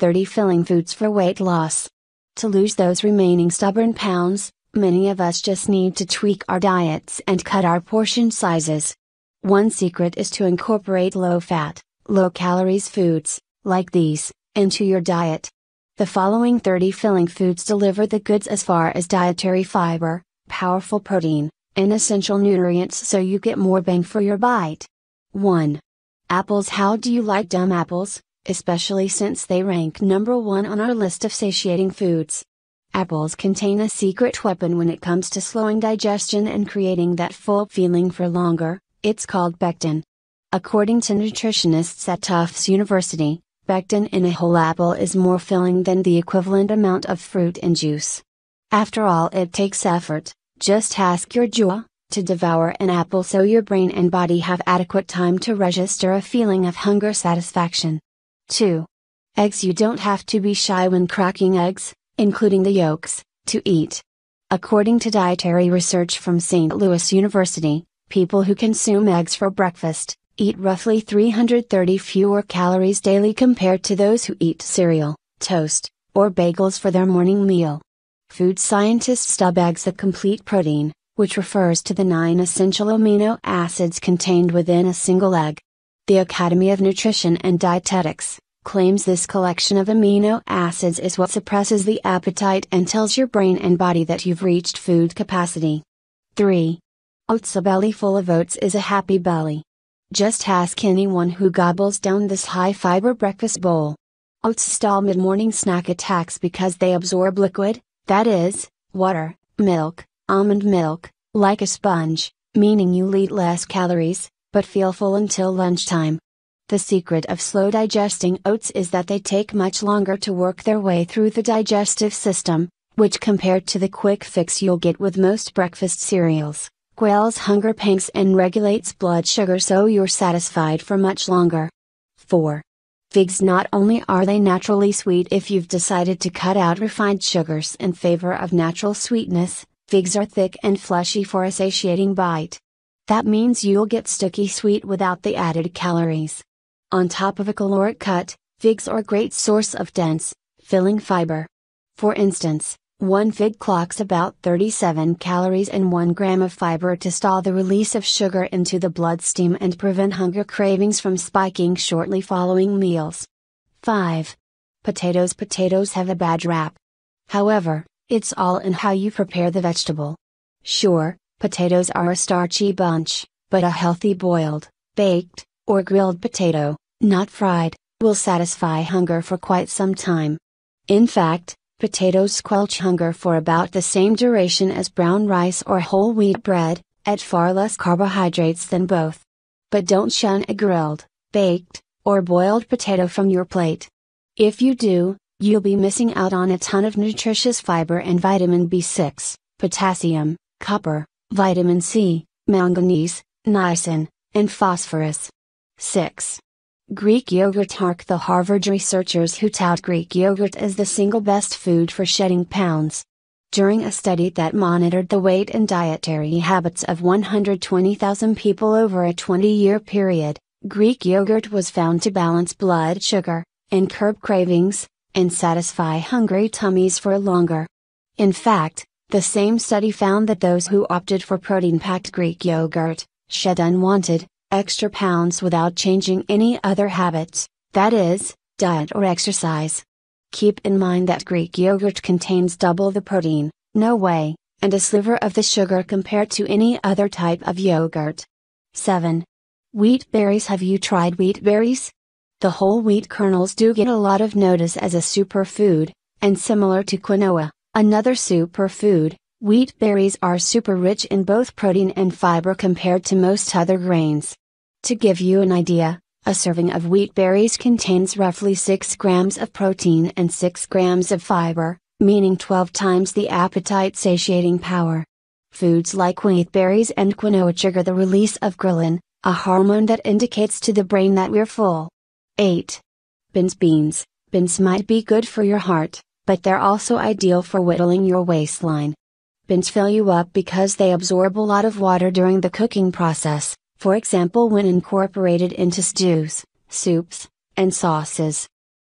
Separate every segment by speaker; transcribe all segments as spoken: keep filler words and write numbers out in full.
Speaker 1: thirty filling foods for weight loss. To lose those remaining stubborn pounds, many of us just need to tweak our diets and cut our portion sizes. One secret is to incorporate low-fat, low-calories foods, like these, into your diet. The following thirty filling foods deliver the goods as far as dietary fiber, powerful protein, and essential nutrients so you get more bang for your bite. one. Apples. How do you like dumb apples, especially since they rank number one on our list of satiating foods? Apples contain a secret weapon when it comes to slowing digestion and creating that full feeling for longer. It's called pectin. According to nutritionists at Tufts University, pectin in a whole apple is more filling than the equivalent amount of fruit and juice. After all, it takes effort. Just ask your jaw to devour an apple so your brain and body have adequate time to register a feeling of hunger satisfaction. two. Eggs. You don't have to be shy when cracking eggs, including the yolks, to eat. According to dietary research from Saint Louis University, people who consume eggs for breakfast eat roughly three hundred thirty fewer calories daily compared to those who eat cereal, toast, or bagels for their morning meal. Food scientists dub eggs a complete protein, which refers to the nine essential amino acids contained within a single egg. The Academy of Nutrition and Dietetics claims this collection of amino acids is what suppresses the appetite and tells your brain and body that you've reached food capacity. three. Oats. A belly full of oats is a happy belly. Just ask anyone who gobbles down this high-fiber breakfast bowl. Oats stall mid-morning snack attacks because they absorb liquid, that is, water, milk, almond milk, like a sponge, meaning you'll eat less calories, but feel full until lunchtime. The secret of slow digesting oats is that they take much longer to work their way through the digestive system, which compared to the quick fix you'll get with most breakfast cereals, quells hunger pangs and regulates blood sugar so you're satisfied for much longer. four. Figs. Not only are they naturally sweet if you've decided to cut out refined sugars in favor of natural sweetness, figs are thick and fleshy for a satiating bite. That means you'll get sticky sweet without the added calories. On top of a caloric cut, figs are a great source of dense, filling fiber. For instance, one fig clocks about thirty-seven calories and one gram of fiber to stall the release of sugar into the bloodstream and prevent hunger cravings from spiking shortly following meals. five. Potatoes. Potatoes have a bad rap. However, it's all in how you prepare the vegetable. Sure, potatoes are a starchy bunch, but a healthy boiled, baked, or grilled potato, not fried, will satisfy hunger for quite some time. In fact, potatoes squelch hunger for about the same duration as brown rice or whole wheat bread, at far less carbohydrates than both. But don't shun a grilled, baked, or boiled potato from your plate. If you do, you'll be missing out on a ton of nutritious fiber and vitamin B six, potassium, copper, vitamin C, manganese, niacin, and phosphorus. six. Greek yogurt. Hark the Harvard researchers who tout Greek yogurt as the single best food for shedding pounds. During a study that monitored the weight and dietary habits of one hundred twenty thousand people over a twenty-year period, Greek yogurt was found to balance blood sugar, and curb cravings, and satisfy hungry tummies for longer. In fact, the same study found that those who opted for protein-packed Greek yogurt shed unwanted, extra pounds without changing any other habits, that is, diet or exercise. Keep in mind that Greek yogurt contains double the protein, no whey, and a sliver of the sugar compared to any other type of yogurt. seven. Wheat berries. Have you tried wheat berries? The whole wheat kernels do get a lot of notice as a superfood, and similar to quinoa, another superfood, wheat berries are super rich in both protein and fiber compared to most other grains. To give you an idea, a serving of wheat berries contains roughly six grams of protein and six grams of fiber, meaning twelve times the appetite satiating power. Foods like wheat berries and quinoa trigger the release of ghrelin, a hormone that indicates to the brain that we're full. eight. Beans. Beans. Beans might be good for your heart, but they're also ideal for whittling your waistline. Beans fill you up because they absorb a lot of water during the cooking process, for example when incorporated into stews, soups, and sauces.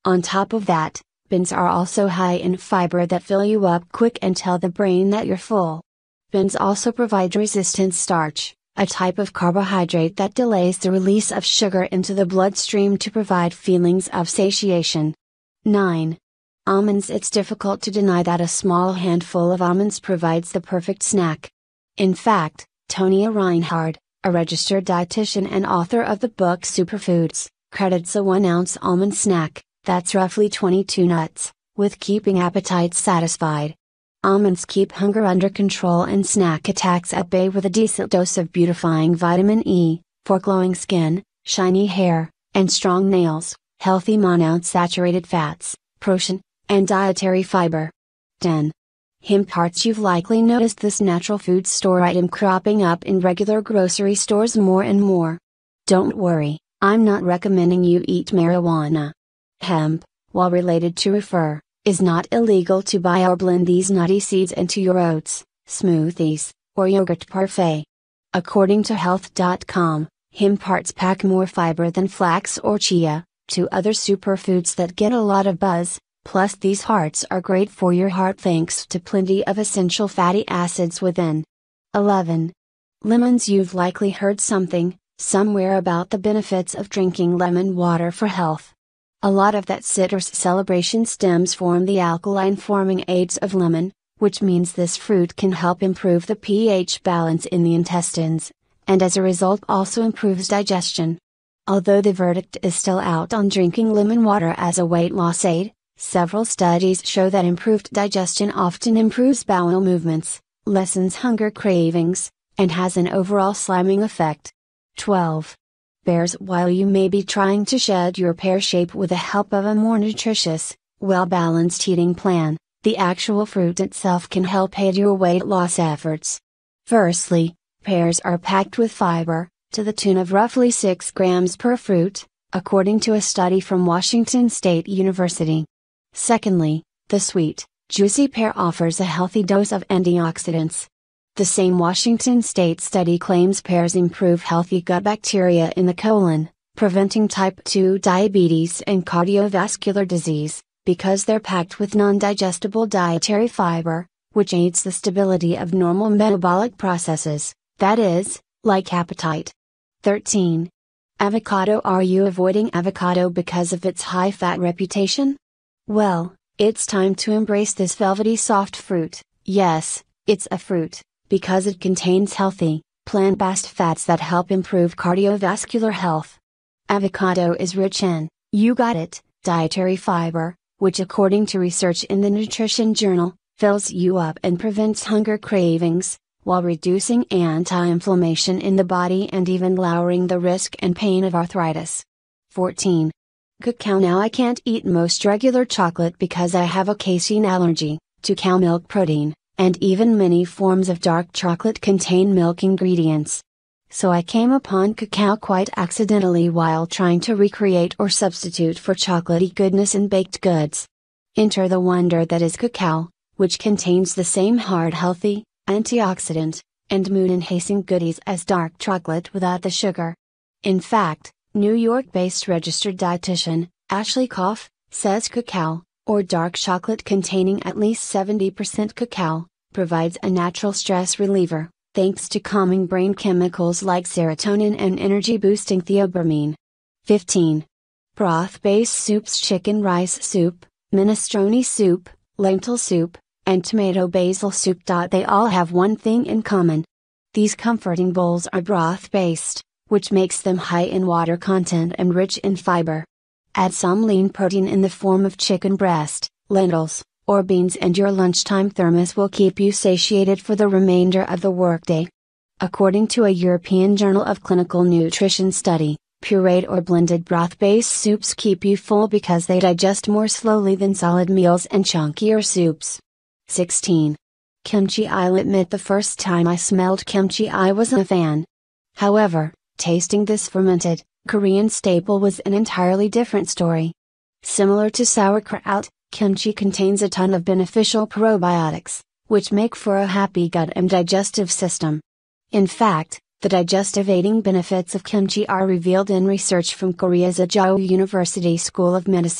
Speaker 1: On top of that, beans are also high in fiber that fill you up quick and tell the brain that you're full. Beans also provide resistant starch, a type of carbohydrate that delays the release of sugar into the bloodstream to provide feelings of satiation. nine. Almonds. It's difficult to deny that a small handful of almonds provides the perfect snack. In fact, Tonya Reinhard, a registered dietitian and author of the book Superfoods, credits a one ounce almond snack, that's roughly twenty-two nuts, with keeping appetites satisfied. Almonds keep hunger under control and snack attacks at bay with a decent dose of beautifying vitamin E, for glowing skin, shiny hair, and strong nails, healthy monounsaturated fats, protein, and dietary fiber. ten. Hemp hearts. You've likely noticed this natural food store item cropping up in regular grocery stores more and more. Don't worry, I'm not recommending you eat marijuana. Hemp, while related to reefer, is not illegal to buy or blend these nutty seeds into your oats, smoothies, or yogurt parfait. According to health dot com, hemp hearts pack more fiber than flax or chia, two other superfoods that get a lot of buzz. Plus, these hearts are great for your heart thanks to plenty of essential fatty acids within. eleven. Lemons. You've likely heard something, somewhere about the benefits of drinking lemon water for health. A lot of that citrus celebration stems from the alkaline forming aids of lemon, which means this fruit can help improve the pH balance in the intestines, and as a result also improves digestion. Although the verdict is still out on drinking lemon water as a weight loss aid, several studies show that improved digestion often improves bowel movements, lessens hunger cravings, and has an overall slimming effect. twelve. Pears. While you may be trying to shed your pear shape with the help of a more nutritious, well-balanced eating plan, the actual fruit itself can help aid your weight loss efforts. Firstly, pears are packed with fiber, to the tune of roughly six grams per fruit, according to a study from Washington State University. Secondly, the sweet, juicy pear offers a healthy dose of antioxidants. The same Washington State study claims pears improve healthy gut bacteria in the colon, preventing type two diabetes and cardiovascular disease, because they're packed with non-digestible dietary fiber, which aids the stability of normal metabolic processes, that is, like appetite. thirteen. Avocado. Are you avoiding avocado because of its high-fat reputation? Well, it's time to embrace this velvety soft fruit. Yes, it's a fruit, because it contains healthy, plant-based fats that help improve cardiovascular health. Avocado is rich in, you got it, dietary fiber, which according to research in the Nutrition Journal, fills you up and prevents hunger cravings, while reducing anti-inflammation in the body and even lowering the risk and pain of arthritis. fourteen. Cacao. Now I can't eat most regular chocolate because I have a casein allergy, to cow milk protein, and even many forms of dark chocolate contain milk ingredients. So I came upon cacao quite accidentally while trying to recreate or substitute for chocolatey goodness in baked goods. Enter the wonder that is cacao, which contains the same hard healthy, antioxidant, and mood-enhancing goodies as dark chocolate without the sugar. In fact, New York-based registered dietitian, Ashley Koff, says cacao, or dark chocolate containing at least seventy percent cacao, provides a natural stress reliever, thanks to calming brain chemicals like serotonin and energy-boosting theobromine. fifteen. Broth-based soups. Chicken rice soup, minestrone soup, lentil soup, and tomato basil soup. They all have one thing in common. These comforting bowls are broth-based, which makes them high in water content and rich in fiber. Add some lean protein in the form of chicken breast, lentils, or beans and your lunchtime thermos will keep you satiated for the remainder of the workday. According to a European Journal of Clinical Nutrition study, pureed or blended broth-based soups keep you full because they digest more slowly than solid meals and chunkier soups. sixteen. Kimchi. I'll admit the first time I smelled kimchi I wasn't a fan. However, tasting this fermented, Korean staple was an entirely different story. Similar to sauerkraut, kimchi contains a ton of beneficial probiotics, which make for a happy gut and digestive system. In fact, the digestive aiding benefits of kimchi are revealed in research from Korea's Jeju University School of Medicine,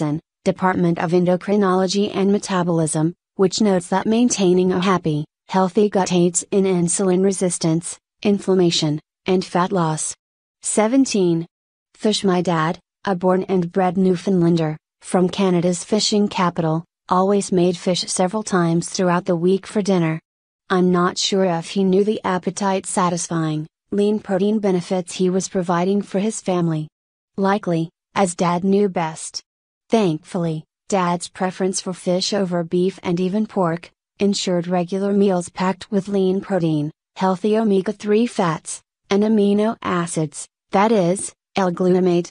Speaker 1: Department of Endocrinology and Metabolism, which notes that maintaining a happy, healthy gut aids in insulin resistance, inflammation, and fat loss. seventeen. Fish. My dad, a born and bred Newfoundlander, from Canada's fishing capital, always made fish several times throughout the week for dinner. I'm not sure if he knew the appetite-satisfying, lean protein benefits he was providing for his family. Likely, as Dad knew best. Thankfully, Dad's preference for fish over beef and even pork ensured regular meals packed with lean protein, healthy omega three fats, and amino acids, that is, L-glutamate.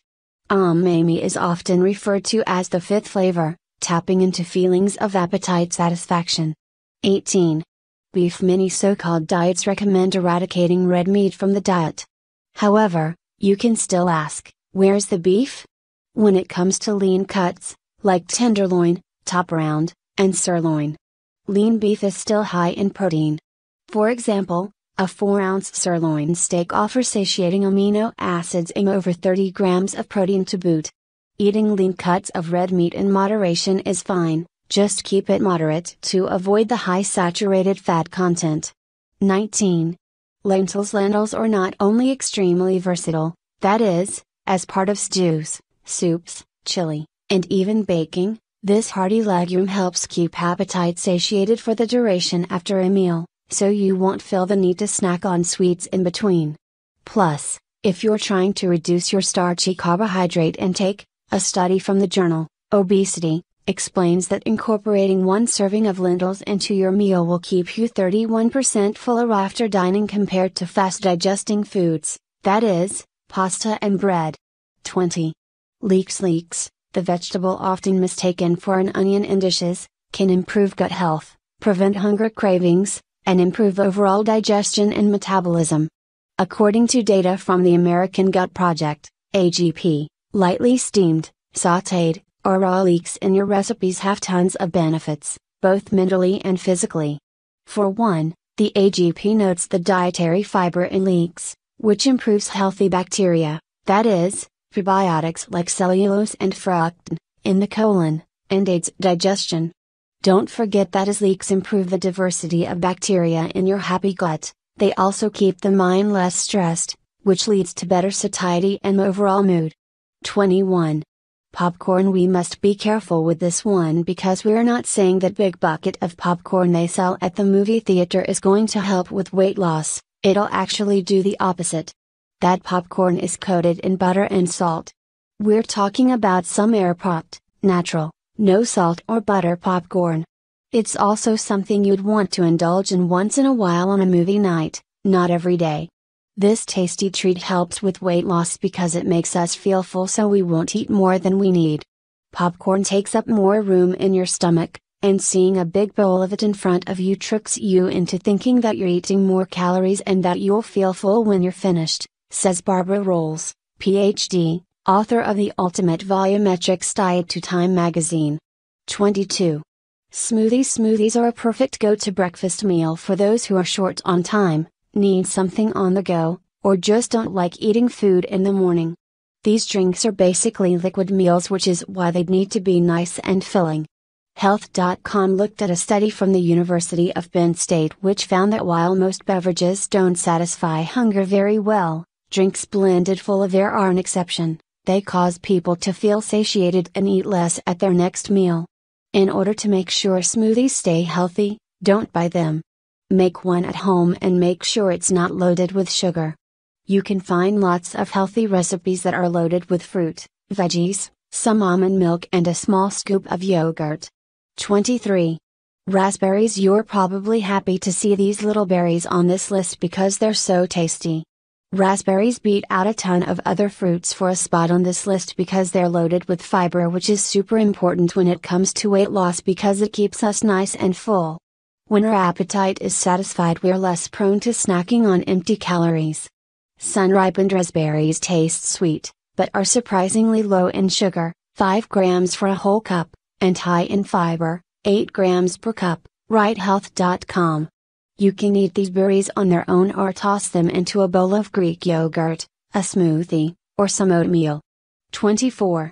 Speaker 1: Umami is often referred to as the fifth flavor, tapping into feelings of appetite satisfaction. eighteen. Beef. Many so-called diets recommend eradicating red meat from the diet. However, you can still ask, where's the beef? When it comes to lean cuts, like tenderloin, top round, and sirloin, lean beef is still high in protein. For example, a four ounce sirloin steak offers satiating amino acids and over thirty grams of protein to boot. Eating lean cuts of red meat in moderation is fine, just keep it moderate to avoid the high saturated fat content. nineteen. Lentils. Lentils are not only extremely versatile, that is, as part of stews, soups, chili, and even baking, this hearty legume helps keep appetite satiated for the duration after a meal, so you won't feel the need to snack on sweets in between. Plus, if you're trying to reduce your starchy carbohydrate intake, a study from the journal, Obesity, explains that incorporating one serving of lentils into your meal will keep you thirty-one percent fuller after dining compared to fast-digesting foods, that is, pasta and bread. twenty. Leeks. Leeks, the vegetable often mistaken for an onion in dishes, can improve gut health, prevent hunger cravings, and improve overall digestion and metabolism. According to data from the American Gut Project, A G P, lightly steamed, sautéed, or raw leeks in your recipes have tons of benefits, both mentally and physically. For one, the A G P notes the dietary fiber in leeks, which improves healthy bacteria, that is, prebiotics like cellulose and fructan, in the colon, and aids digestion. Don't forget that as leeks improve the diversity of bacteria in your happy gut, they also keep the mind less stressed, which leads to better satiety and overall mood. twenty-one. Popcorn. We must be careful with this one because we're not saying that big bucket of popcorn they sell at the movie theater is going to help with weight loss, it'll actually do the opposite. That popcorn is coated in butter and salt. We're talking about some air-popped, natural, no salt or butter popcorn. It's also something you'd want to indulge in once in a while on a movie night, not every day. This tasty treat helps with weight loss because it makes us feel full so we won't eat more than we need. Popcorn takes up more room in your stomach, and seeing a big bowl of it in front of you tricks you into thinking that you're eating more calories and that you'll feel full when you're finished, says Barbara Rolls, P H D, author of the Ultimate Volumetrics Diet to Time magazine. twenty-two. Smoothies. Smoothies are a perfect go-to breakfast meal for those who are short on time, need something on the go, or just don't like eating food in the morning. These drinks are basically liquid meals, which is why they'd need to be nice and filling. Health dot com looked at a study from the University of Penn State which found that while most beverages don't satisfy hunger very well, drinks blended full of air are an exception. They cause people to feel satiated and eat less at their next meal. In order to make sure smoothies stay healthy, don't buy them. Make one at home and make sure it's not loaded with sugar. You can find lots of healthy recipes that are loaded with fruit, veggies, some almond milk and a small scoop of yogurt. twenty-three. Raspberries. You're probably happy to see these little berries on this list because they're so tasty. Raspberries beat out a ton of other fruits for a spot on this list because they're loaded with fiber, which is super important when it comes to weight loss because it keeps us nice and full. When our appetite is satisfied, we're less prone to snacking on empty calories. Sun-ripened raspberries taste sweet, but are surprisingly low in sugar, five grams for a whole cup, and high in fiber, eight grams per cup, write health dot com. You can eat these berries on their own or toss them into a bowl of Greek yogurt, a smoothie, or some oatmeal. twenty-four.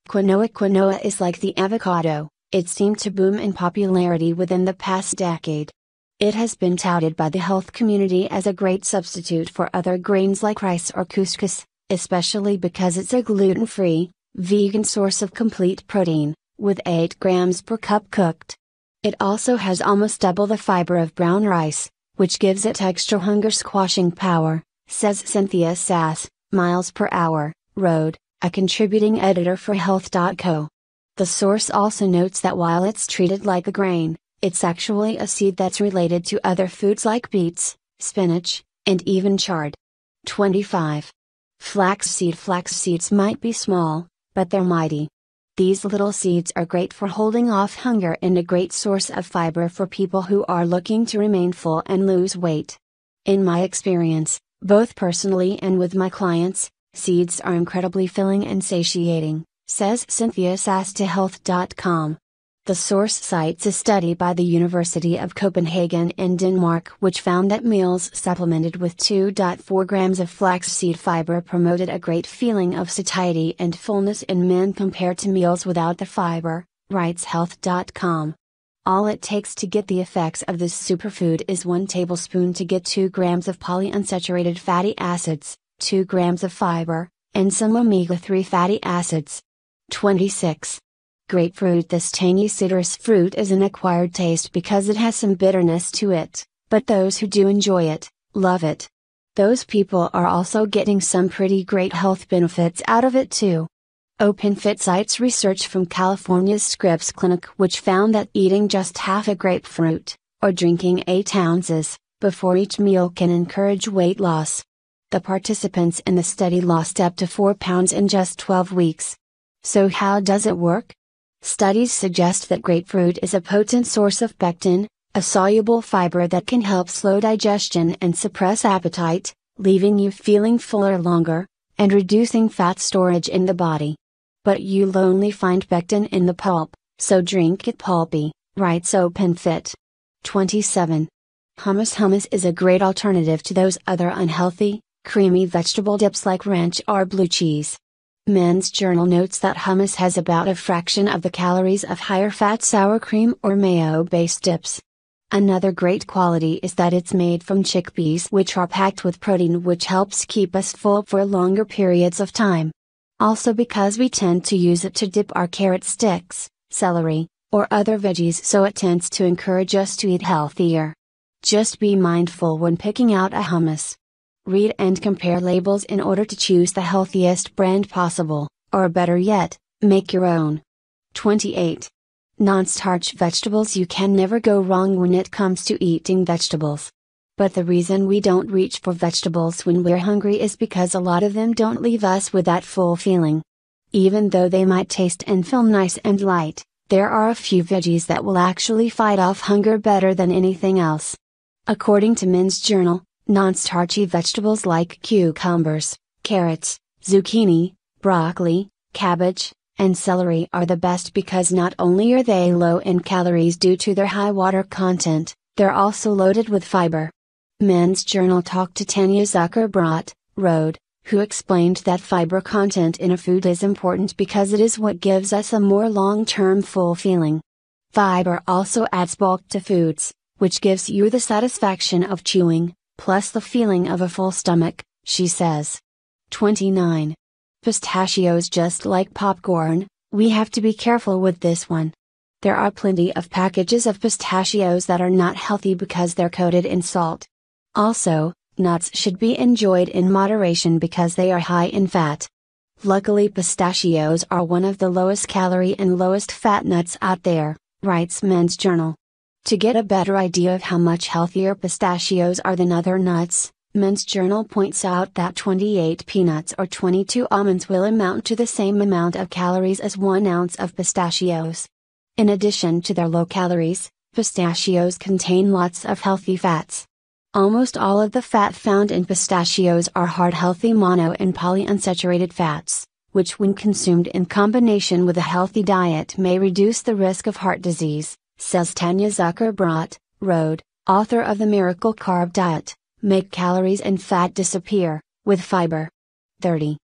Speaker 1: Quinoa. Quinoa is like the avocado, it seemed to boom in popularity within the past decade. It has been touted by the health community as a great substitute for other grains like rice or couscous, especially because it's a gluten-free, vegan source of complete protein, with eight grams per cup cooked. It also has almost double the fiber of brown rice, which gives it extra hunger-squashing power, says Cynthia Sass, miles per hour, road, a contributing editor for health dot co. The source also notes that while it's treated like a grain, it's actually a seed that's related to other foods like beets, spinach, and even chard. twenty-five. Flaxseed. Flax seeds might be small, but they're mighty. These little seeds are great for holding off hunger and a great source of fiber for people who are looking to remain full and lose weight. In my experience, both personally and with my clients, seeds are incredibly filling and satiating, says Cynthia Sass to health dot com. The source cites a study by the University of Copenhagen in Denmark which found that meals supplemented with two point four grams of flaxseed fiber promoted a great feeling of satiety and fullness in men compared to meals without the fiber, writes health dot com. All it takes to get the effects of this superfood is one tablespoon to get two grams of polyunsaturated fatty acids, two grams of fiber, and some omega three fatty acids. twenty-six. Grapefruit. This tangy citrus fruit is an acquired taste because it has some bitterness to it, but those who do enjoy it, love it. Those people are also getting some pretty great health benefits out of it too. OpenFit cites research from California's Scripps Clinic which found that eating just half a grapefruit, or drinking eight ounces, before each meal can encourage weight loss. The participants in the study lost up to four pounds in just twelve weeks. So how does it work? Studies suggest that grapefruit is a potent source of pectin, a soluble fiber that can help slow digestion and suppress appetite, leaving you feeling fuller longer, and reducing fat storage in the body. But you'll only find pectin in the pulp, so drink it pulpy, writes OpenFit. twenty-seven. Hummus. Hummus is a great alternative to those other unhealthy, creamy vegetable dips like ranch or blue cheese. Men's Journal notes that hummus has about a fraction of the calories of higher fat sour cream or mayo based dips. Another great quality is that it's made from chickpeas which are packed with protein which helps keep us full for longer periods of time. Also because we tend to use it to dip our carrot sticks, celery, or other veggies, so it tends to encourage us to eat healthier. Just be mindful when picking out a hummus. Read and compare labels in order to choose the healthiest brand possible, or better yet, make your own. twenty-eight. Non-starch vegetables. You can never go wrong when it comes to eating vegetables. But the reason we don't reach for vegetables when we're hungry is because a lot of them don't leave us with that full feeling. Even though they might taste and feel nice and light, there are a few veggies that will actually fight off hunger better than anything else. According to Men's Journal, non-starchy vegetables like cucumbers, carrots, zucchini, broccoli, cabbage, and celery are the best because not only are they low in calories due to their high water content, they're also loaded with fiber. Men's Journal talked to Tanya Zuckerbrot, Road, who explained that fiber content in a food is important because it is what gives us a more long-term full feeling. Fiber also adds bulk to foods, which gives you the satisfaction of chewing, plus the feeling of a full stomach, she says. twenty-nine. Pistachios. Just like popcorn, we have to be careful with this one. There are plenty of packages of pistachios that are not healthy because they're coated in salt. Also, nuts should be enjoyed in moderation because they are high in fat. Luckily, pistachios are one of the lowest calorie and lowest fat nuts out there, writes Men's Journal. To get a better idea of how much healthier pistachios are than other nuts, Men's Journal points out that twenty-eight peanuts or twenty-two almonds will amount to the same amount of calories as one ounce of pistachios. In addition to their low calories, pistachios contain lots of healthy fats. Almost all of the fat found in pistachios are hard healthy mono and polyunsaturated fats, which when consumed in combination with a healthy diet may reduce the risk of heart disease, says Tanya Zuckerbrot, Road, author of The Miracle Carb Diet, Make Calories and Fat Disappear, with Fiber. thirty.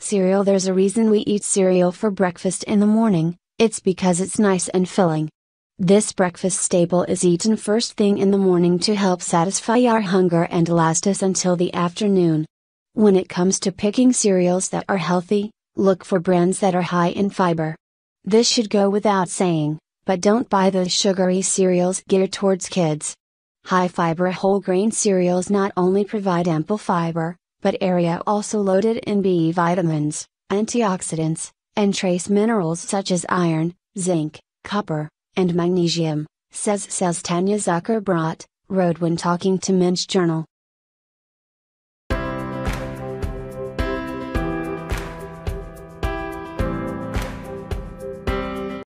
Speaker 1: Cereal. There's a reason we eat cereal for breakfast in the morning, it's because it's nice and filling. This breakfast staple is eaten first thing in the morning to help satisfy our hunger and last us until the afternoon. When it comes to picking cereals that are healthy, look for brands that are high in fiber. This should go without saying, but don't buy those sugary cereals geared towards kids. High fiber whole grain cereals not only provide ample fiber, but area also loaded in B vitamins, antioxidants, and trace minerals such as iron, zinc, copper, and magnesium, says says Tanya Zuckerbrot, wrote when talking to Men's Journal.